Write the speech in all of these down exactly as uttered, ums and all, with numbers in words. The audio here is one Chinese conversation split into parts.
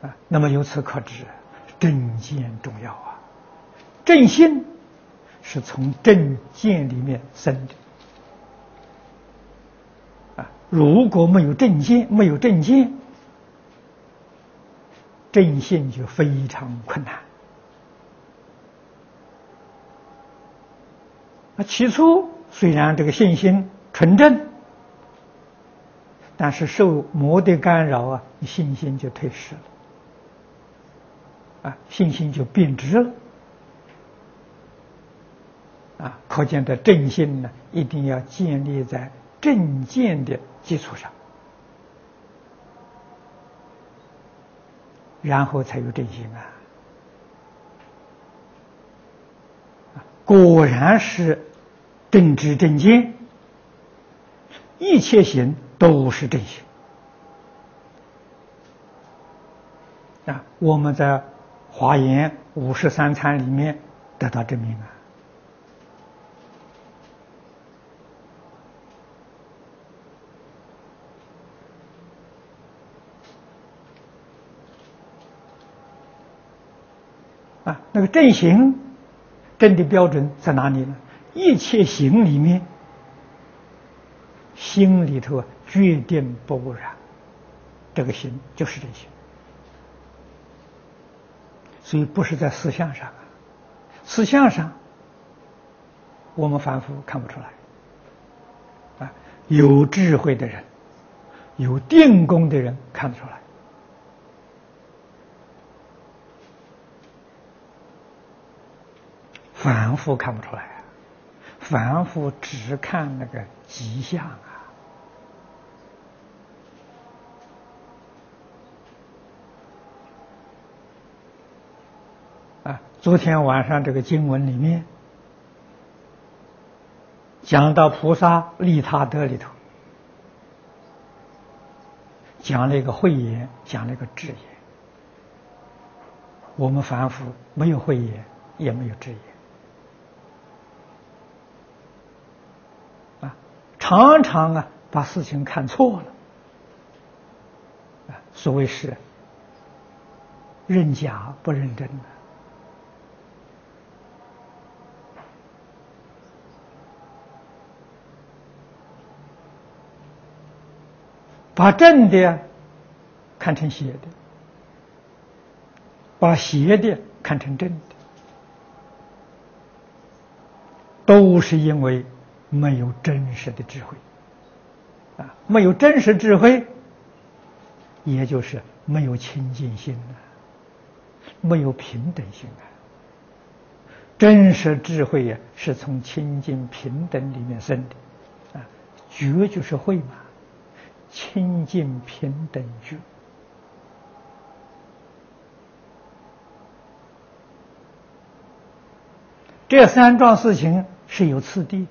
啊，那么由此可知，正见重要啊。正心是从正见里面生的啊。如果没有正见，没有正见，正信就非常困难。啊，起初虽然这个信心纯正，但是受魔的干扰啊，你信心就退失了，啊，信心就变质了，啊，可见的正信呢，一定要建立在正见的基础上，然后才有正心啊。果然是正知正见，一切行都是正行啊！我们在华严五十三参里面得到证明啊！啊，那个正行正的标准在哪里呢？一切行里面，心里头决定不污染，这个行就是正行。所以不是在思想上，思想上我们凡夫看不出来，啊，有智慧的人，有定功的人看得出来。凡夫看不出来啊，凡夫只看那个吉相啊。啊，昨天晚上这个经文里面讲到菩萨利他德里头，讲了一个慧眼，讲了一个智眼。我们凡夫没有慧眼，也没有智眼。常常啊，把事情看错了，啊，所谓是认假不认真的，把正的看成邪的，把邪的看成正的，都是因为没有真实的智慧啊，没有真实智慧，也就是没有清净心啊，没有平等心啊。真实智慧呀，是从清净平等里面生的啊，觉就是慧嘛，清净平等觉。这三桩事情是有次第的。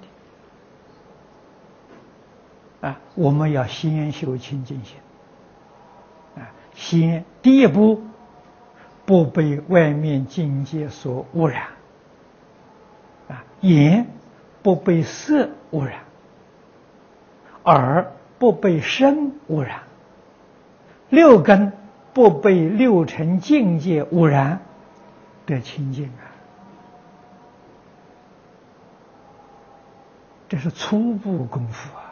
啊，我们要先修清净心，啊，先第一步不被外面境界所污染，啊，眼不被色污染，耳不被声污染，六根不被六尘境界污染，得清净啊。这是初步功夫啊。